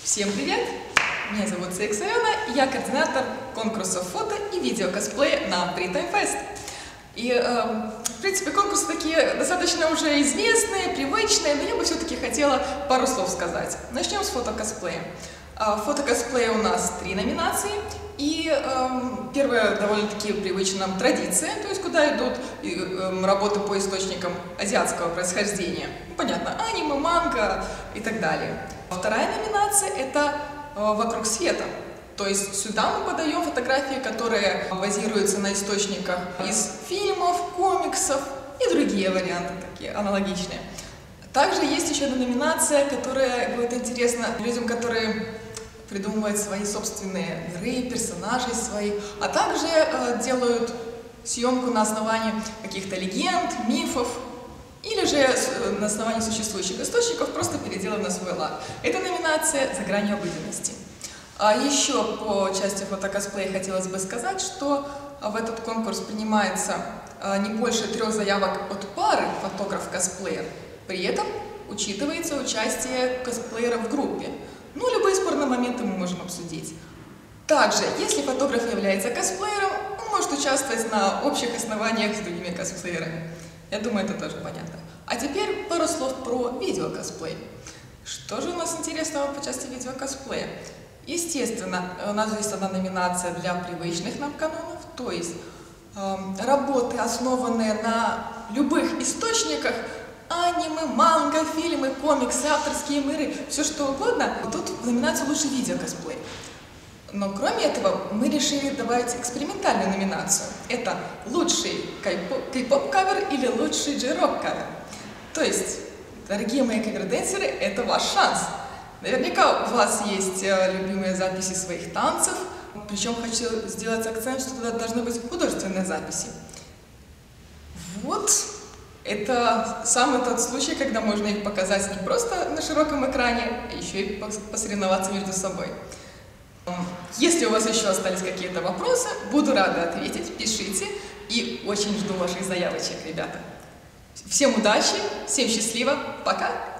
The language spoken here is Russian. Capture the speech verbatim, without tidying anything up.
Всем привет! Меня зовут Саикс Алена, и я координатор конкурсов фото и видео косплея на Freetime Fest. И, э, в принципе, конкурсы такие достаточно уже известные, привычные, но я бы все-таки хотела пару слов сказать. Начнем с фотокосплея. В фотокосплее у нас три номинации, и э, первая довольно-таки привычная нам традиция, то есть куда идут э, работы по источникам азиатского происхождения. Ну, понятно, аниме, манга и так далее. Вторая номинация – это э, «Вокруг света». То есть сюда мы подаем фотографии, которые базируются на источниках из фильмов, комиксов и другие варианты такие аналогичные. Также есть еще одна номинация, которая будет интересна людям, которые придумывают свои собственные миры, персонажей своих, а также э, делают съемку на основании каких-то легенд, мифов, или же на основании существующих источников, просто переделав на свой лад. Это номинация «За гранью обыденности». А еще по части фотокосплея хотелось бы сказать, что в этот конкурс принимается не больше трех заявок от пары фотограф-косплеер. При этом учитывается участие косплеера в группе. Ну, любые спорные моменты мы можем обсудить. Также, если фотограф является косплеером, он может участвовать на общих основаниях с другими косплеерами. Я думаю, это тоже понятно. А теперь пару слов про видеокосплей. Что же у нас интересного по части видеокосплея? Естественно, у нас есть одна номинация для привычных нам канонов, то есть э, работы, основанные на любых источниках, аниме, манга, фильмы, комиксы, авторские миры, все что угодно. Тут в номинацию «Лучший видеокосплей». Но кроме этого мы решили добавить экспериментальную номинацию. Это лучший кей-поп-кавер или лучший джей-рок-кавер. То есть, дорогие мои каверденсеры, это ваш шанс. Наверняка у вас есть любимые записи своих танцев, причем хочу сделать акцент, что туда должны быть художественные записи. Вот, это самый тот случай, когда можно их показать не просто на широком экране, а еще и посоревноваться между собой. Если у вас еще остались какие-то вопросы, буду рада ответить, пишите, и очень жду ваших заявочек, ребята. Всем удачи, всем счастливо, пока!